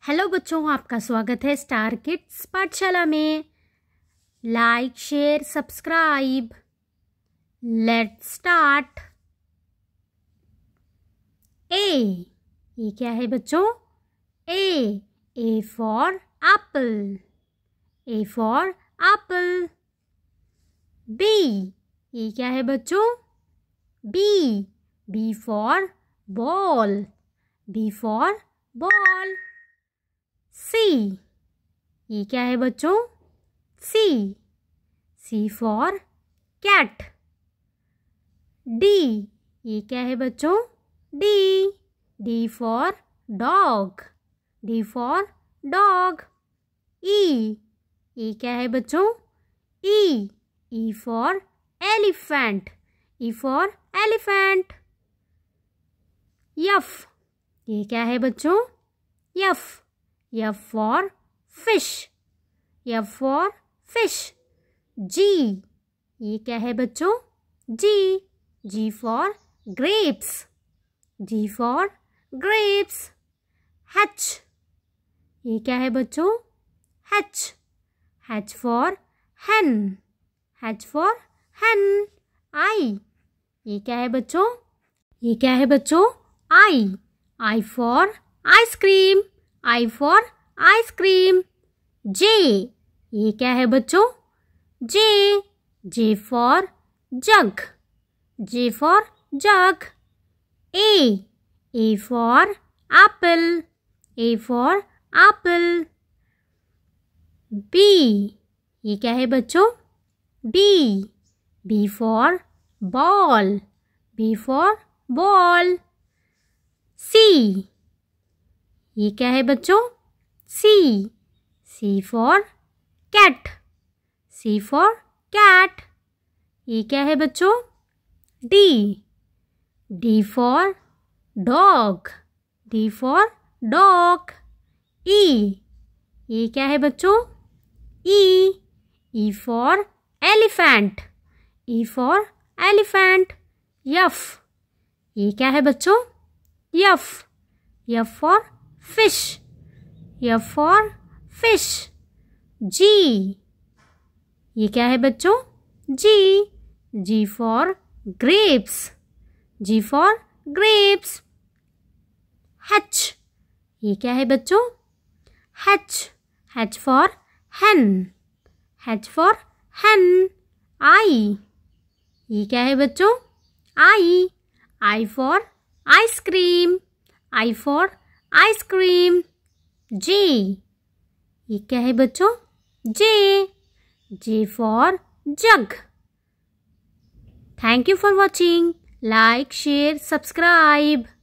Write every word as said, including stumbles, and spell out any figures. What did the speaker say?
Hello बच्चों, आपका स्वागत है स्टार किड्स पाठशाला में। Like share subscribe. Let's start. A ये क्या है बच्चों? A A for apple. A for apple. B ये क्या है बच्चों? B B for ball. B for ball. C ये क्या है बच्चों? C C for cat. D ये क्या है बच्चों? D D for dog. D for dog. E ये क्या है बच्चों? E E for elephant. E for elephant. F ये क्या है बच्चों? F F for fish. F for fish. G ये क्या है बच्चों? G G for grapes. G for grapes. H ये क्या है बच्चों? H H for hen. H for hen. I ये क्या है बच्चों? ये क्या है बच्चों? I I for ice cream. I for ice cream. J ये क्या है बच्चों? J J for jug. J for jug. A A for apple. A for apple. B ये क्या है बच्चों? B B for ball. B for ball. C ये क्या है बच्चों? C C for cat. C for cat. ये क्या है बच्चों? D D for dog. D for dog. E ये क्या है बच्चों? E E for elephant. E for elephant. F ये क्या है बच्चों? F F for fish. F for fish. G ये क्या है बच्चों? G G for grapes. G for grapes. H ये क्या है बच्चों? H H for hen. H for hen. I ये क्या है बच्चों? I I for ice cream. I for ice cream. J ये क्या है बच्चों? J J for jug. Thank you for watching. Like, share, subscribe.